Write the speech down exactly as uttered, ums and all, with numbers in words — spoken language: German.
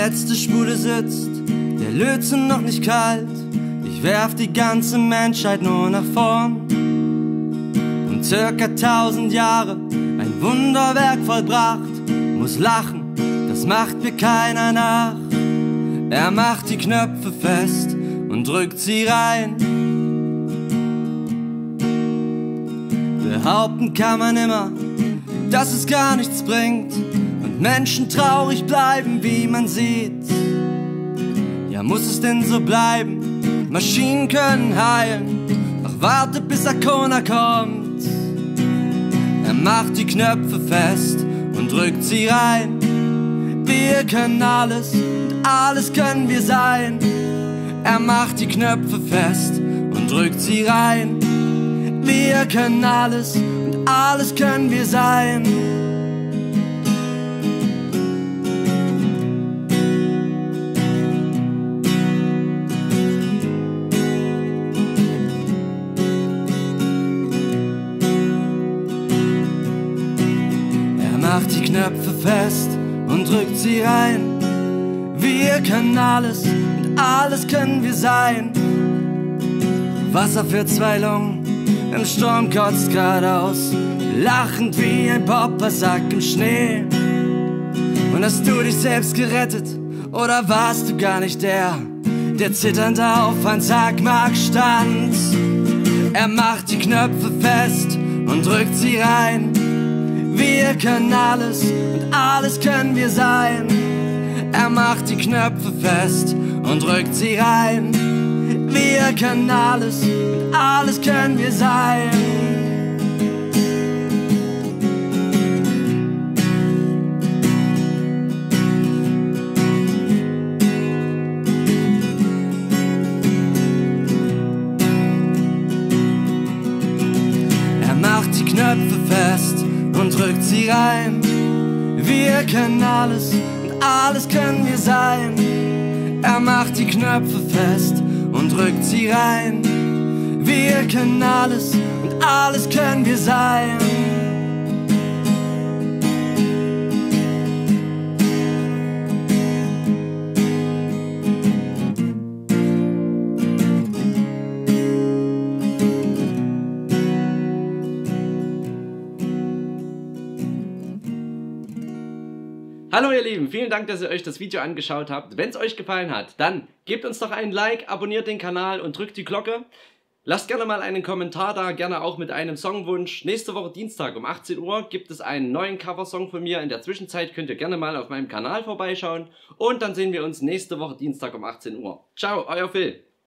letzte Spule sitzt, der Lötzinn noch nicht kalt. Ich werf die ganze Menschheit nur nach vorn. Und circa tausend Jahre ein Wunderwerk vollbracht. Muss lachen, das macht mir keiner nach. Er macht die Knöpfe fest und drückt sie rein. Behaupten kann man immer, dass es gar nichts bringt und Menschen traurig bleiben, wie man sieht. Ja, muss es denn so bleiben? Maschinen können heilen, doch warte bis Arkona kommt. Er macht die Knöpfe fest und drückt sie rein. Wir können alles und alles können wir sein. Er macht die Knöpfe fest und drückt sie rein. Wir können alles und alles können wir sein. Er macht die Knöpfe fest und drückt sie rein. Wir können alles und alles können wir sein. Wasser für zwei Lungen, im Sturm kotzt geradeaus, lachend wie ein Poppersack im Schnee. Und hast du dich selbst gerettet, oder warst du gar nicht der, der zitternd auf ein Sargmark stand? Er macht die Knöpfe fest und drückt sie rein. Wir können alles und alles können wir sein. Er macht die Knöpfe fest und drückt sie rein. Wir können alles und alles können wir sein. Er macht die Knöpfe fest und drückt sie rein. Wir können alles und alles können wir sein. Er macht die Knöpfe fest und drückt sie rein. Wir können alles und alles können wir sein. Hallo ihr Lieben, vielen Dank, dass ihr euch das Video angeschaut habt. Wenn es euch gefallen hat, dann gebt uns doch einen Like, abonniert den Kanal und drückt die Glocke. Lasst gerne mal einen Kommentar da, gerne auch mit einem Songwunsch. Nächste Woche Dienstag um achtzehn Uhr gibt es einen neuen Coversong von mir. In der Zwischenzeit könnt ihr gerne mal auf meinem Kanal vorbeischauen. Und dann sehen wir uns nächste Woche Dienstag um achtzehn Uhr. Ciao, euer Phil.